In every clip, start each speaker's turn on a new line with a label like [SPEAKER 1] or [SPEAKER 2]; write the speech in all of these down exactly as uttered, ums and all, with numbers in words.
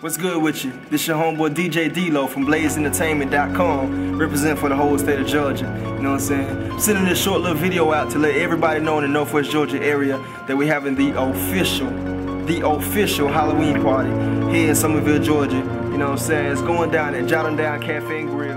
[SPEAKER 1] What's good with you? This your homeboy D J D-Lo from Blaze Entertainment dot com, represent for the whole state of Georgia. You know what I'm saying? I'm sending this short little video out to let everybody know in the Northwest Georgia area that we're having the official, the official Halloween party here in Summerville, Georgia. You know what I'm saying? It's going down at Jotting Down Cafe and Grill.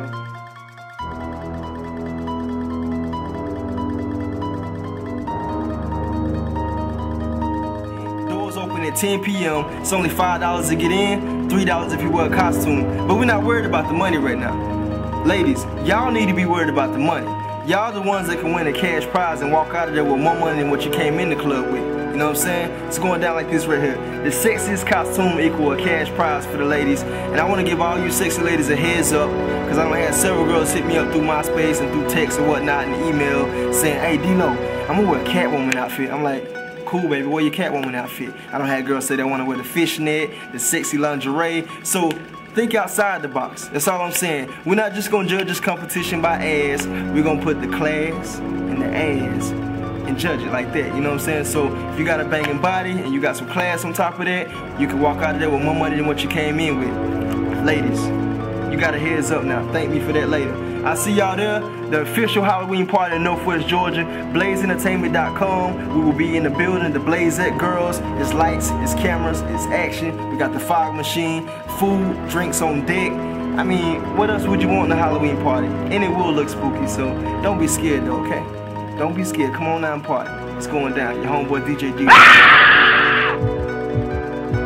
[SPEAKER 1] Open at ten P M It's only five dollars to get in, three dollars if you wear a costume. But we're not worried about the money right now. Ladies, y'all need to be worried about the money. Y'all the ones that can win a cash prize and walk out of there with more money than what you came in the club with. You know what I'm saying? It's going down like this right here. The sexiest costume equal a cash prize for the ladies. And I want to give all you sexy ladies a heads up, because I done had several girls hit me up through MySpace and through text or whatnot and email saying, hey D-Lo, I'm gonna wear a Catwoman outfit. I'm like, cool, baby, wear your Catwoman outfit. I don't have girls say they want to wear the fishnet, the sexy lingerie. So think outside the box. That's all I'm saying. We're not just gonna judge this competition by ass. We're gonna put the class and the ass and judge it like that. You know what I'm saying? So if you got a banging body and you got some class on top of that, you can walk out of there with more money than what you came in with. Ladies, you got a heads up now. Thank me for that later. I'll see y'all there. The official Halloween party in Northwest Georgia, Blaze Entertainment dot com. We will be in the building, the Blazette girls. It's lights, it's cameras, it's action. We got the fog machine, food, drinks on deck. I mean, what else would you want in a Halloween party? And it will look spooky, so don't be scared though, okay? Don't be scared. Come on down and party. It's going down. Your homeboy D J D.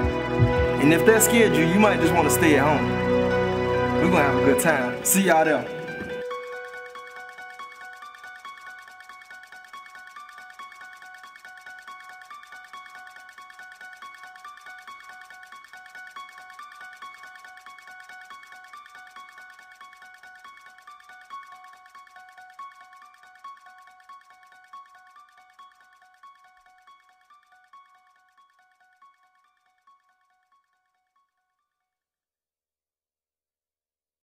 [SPEAKER 1] And if that scared you, you might just want to stay at home. We're gonna have a good time. See y'all there.